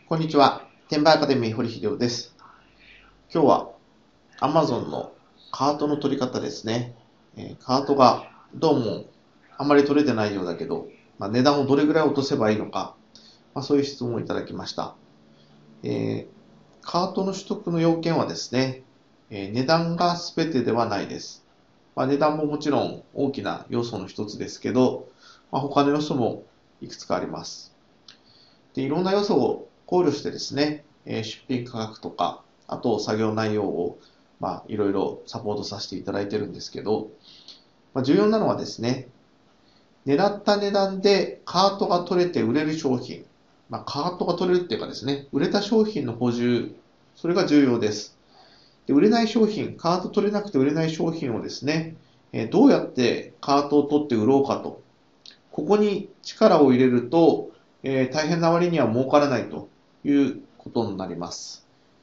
こんにちは。転売アカデミー堀秀夫です。今日は Amazon のカートの取り方ですね。カートがどうもあまり取れてないようだけど、値段をどれぐらい落とせばいいのか、そういう質問をいただきました。カートの取得の要件はですね、値段が全てではないです。値段ももちろん大きな要素の一つですけど、他の要素もいくつかあります。で、いろんな要素を考慮してですね、出品価格とか、あと作業内容をいろいろサポートさせていただいてるんですけど、重要なのはですね、狙った値段でカートが取れて売れる商品、カートが取れるっていうかですね、売れた商品の補充、それが重要です。で、売れない商品、カート取れなくて売れない商品をですね、どうやってカートを取って売ろうかと、ここに力を入れると、大変な割には儲からないということになります。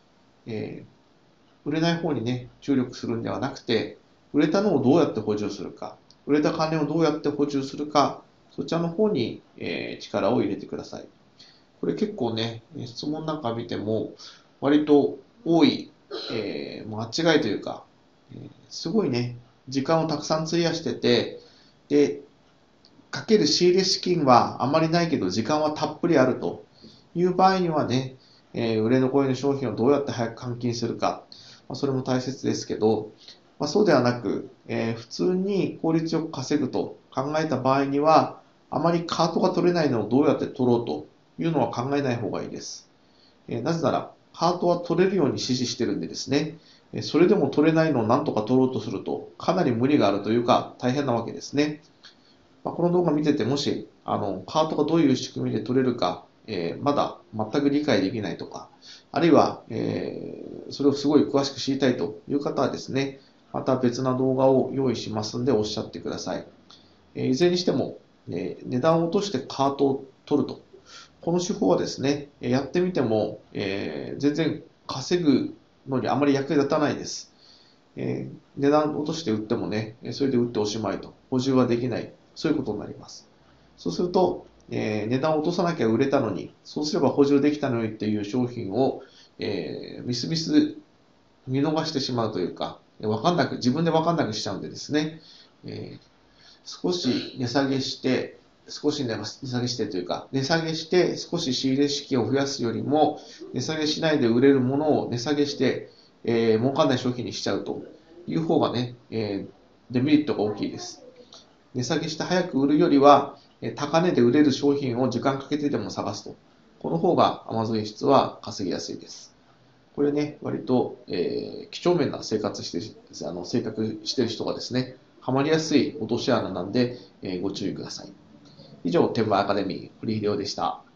売れない方にね、注力するんではなくて、売れたのをどうやって補充するか、売れた金をどうやって補充するか、そちらの方に、力を入れてください。これ結構ね、質問なんか見ても、割と多い、間違いというか、すごいね、時間をたくさん費やしてて、で、かける仕入れ資金はあまりないけど時間はたっぷりあるという場合にはね、売れ残りの商品をどうやって早く換金するか、それも大切ですけど、そうではなく、普通に効率よく稼ぐと考えた場合には、あまりカートが取れないのをどうやって取ろうというのは考えない方がいいです。なぜなら、カートは取れるように指示してるんでですね、それでも取れないのを何とか取ろうとすると、かなり無理があるというか、大変なわけですね。この動画見てて、もし、カートがどういう仕組みで取れるか、まだ全く理解できないとか、あるいは、それをすごい詳しく知りたいという方はですね、また別な動画を用意しますんでおっしゃってください。いずれにしても、値段を落としてカートを取ると。この手法はですね、やってみても、全然稼ぐのにあまり役に立たないです。値段を落として売ってもね、それで売っておしまいと。補充はできない。そういうことになります。そうすると、値段を落とさなきゃ売れたのに、そうすれば補充できたのにっていう商品を、みすみす見逃してしまうというか、自分で分かんなくしちゃうんでですね、少し値下げして、少し値下げしてというか、値下げして少し仕入れ資金を増やすよりも、値下げしないで売れるものを値下げして、儲かんない商品にしちゃうという方がね、デメリットが大きいです。値下げして早く売るよりは、高値で売れる商品を時間かけてでも探すと。この方が Amazon 輸出は稼ぎやすいです。これね、割と、几帳面な生活して性格している人がですね、ハマりやすい落とし穴なんで、ご注意ください。以上、転売アカデミー、堀秀夫でした。